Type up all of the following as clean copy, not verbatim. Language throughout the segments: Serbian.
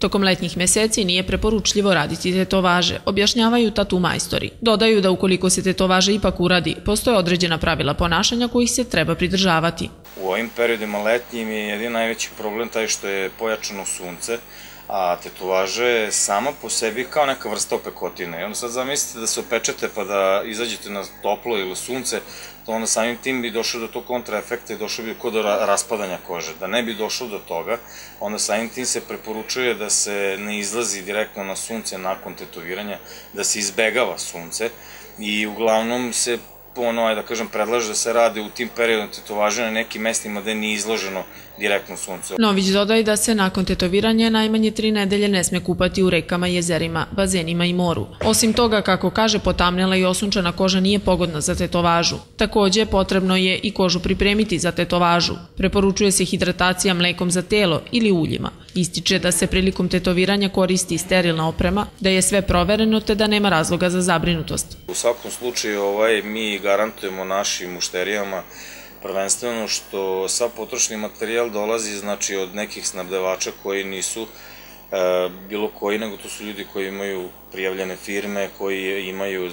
Tokom letnjih meseci nije preporučljivo raditi tetovaže, objašnjavaju tatu majstori. Dodaju da ukoliko se tetovaža ipak uradi, postoje određena pravila ponašanja kojih se treba pridržavati. U ovim periodima letnjim je jedin najveći problem taj što je pojačano sunce, a tetovaža je sama po sebi kao neka vrsta opekotine. I onda sad zamislite da se opečete pa da izađete na toplo ili sunce, to onda samim tim bi došlo do tog kontraefekta i došlo bi do raspadanja kože. Da ne bi došlo do toga, onda samim tim se preporučuje da se ne izlazi direktno na sunce nakon tetoviranja, da se izbegava sunce i uglavnom se predlaže da se rade u tim periodom tetovaže na nekim mestima gde nije izloženo direktno sunce. Nović dodaje da se nakon tetoviranja najmanje 3 nedelje ne sme kupati u rekama, jezerima, bazenima i moru. Osim toga, kako kaže, potamnela i osunčana koža nije pogodna za tetovažu. Takođe, potrebno je i kožu pripremiti za tetovažu. Preporučuje se hidratacija mlekom za telo ili uljima. Ističe da se prilikom tetoviranja koristi sterilna oprema, da je sve provereno te da nema razloga za zabrinutost. U svakom slučaju mi garantujemo našim mušterijama prvenstveno što sav potrošni materijal dolazi od nekih snabdevača koji nisu bilo koji, nego to su ljudi koji imaju prijavljene firme, koji imaju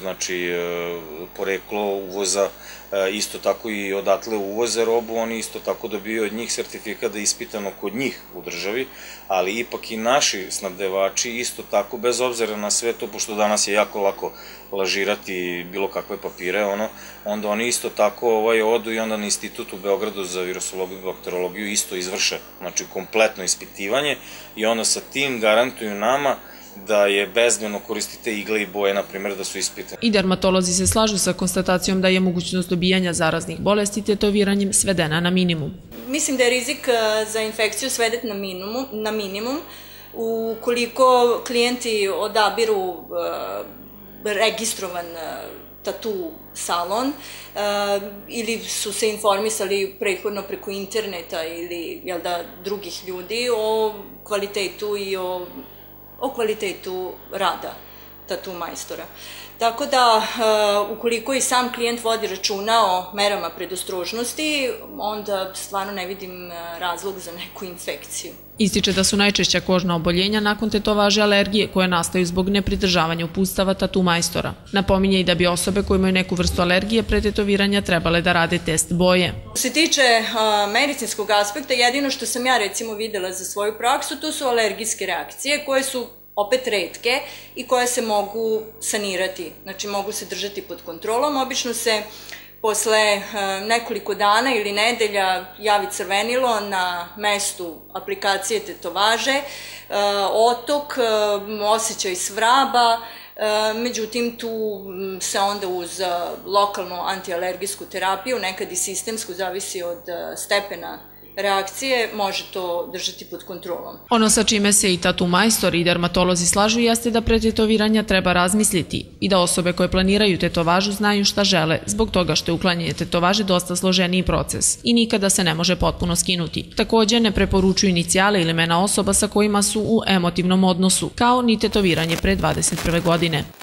poreklo uvoza, isto tako i odatle uvoze robu, oni isto tako dobiju od njih sertifikat da je ispitano kod njih u državi, ali ipak i naši snabdevači isto tako, bez obzira na sve to, pošto danas je jako lako lažirati bilo kakve papire, onda oni isto tako odu i onda na institut u Beogradu za virusologiju i bakterologiju isto izvrše, kompletno ispitivanje i onda sa tim garantuju nama da je bezbedno koristiti igle i boje, na primjer, da su ispitane. I dermatolozi se slažu sa konstatacijom da je mogućnost dobijanja zaraznih bolesti tetoviranjem svedena na minimum. Mislim da je rizik za infekciju sveden na minimum. Ukoliko klijenti odabiru registrovan tatu salon ili su se informisali prethodno preko interneta ili drugih ljudi o kvalitetu i o kvalitetu rada tatu majstora. Tako da, ukoliko i sam klijent vodi računa o merama predostrožnosti, onda stvarno ne vidim razlog za neku infekciju. Ističe da su najčešća kožna oboljenja nakon tetovaže alergije koje nastaju zbog nepridržavanja uputstava tatu majstora. Napominje i da bi osobe koje imaju neku vrstu alergije pre tetoviranja trebale da rade test boje. Što se tiče medicinskog aspekta, jedino što sam ja recimo videla za svoju praksu, to su alergijske reakcije koje su opet retke i koje se mogu sanirati, znači mogu se držati pod kontrolom. Obično se posle nekoliko dana ili nedelja javi crvenilo na mestu aplikacije tetovaže, otok, osjećaj svraba, međutim tu se onda uz lokalnu antialergijsku terapiju, nekad i sistemsku, zavisi od stepena reakcije, može to držati pod kontrolom. Ono sa čime se i tatu majstori i dermatolozi slažu jeste da pre tetoviranja treba razmisliti i da osobe koje planiraju tetovažu znaju šta žele, zbog toga što je uklanjanje tetovaže dosta složeniji proces i nikada se ne može potpuno skinuti. Takođe ne preporučuju inicijale ili imena osoba sa kojima su u emotivnom odnosu, kao ni tetoviranje pre 21. godine.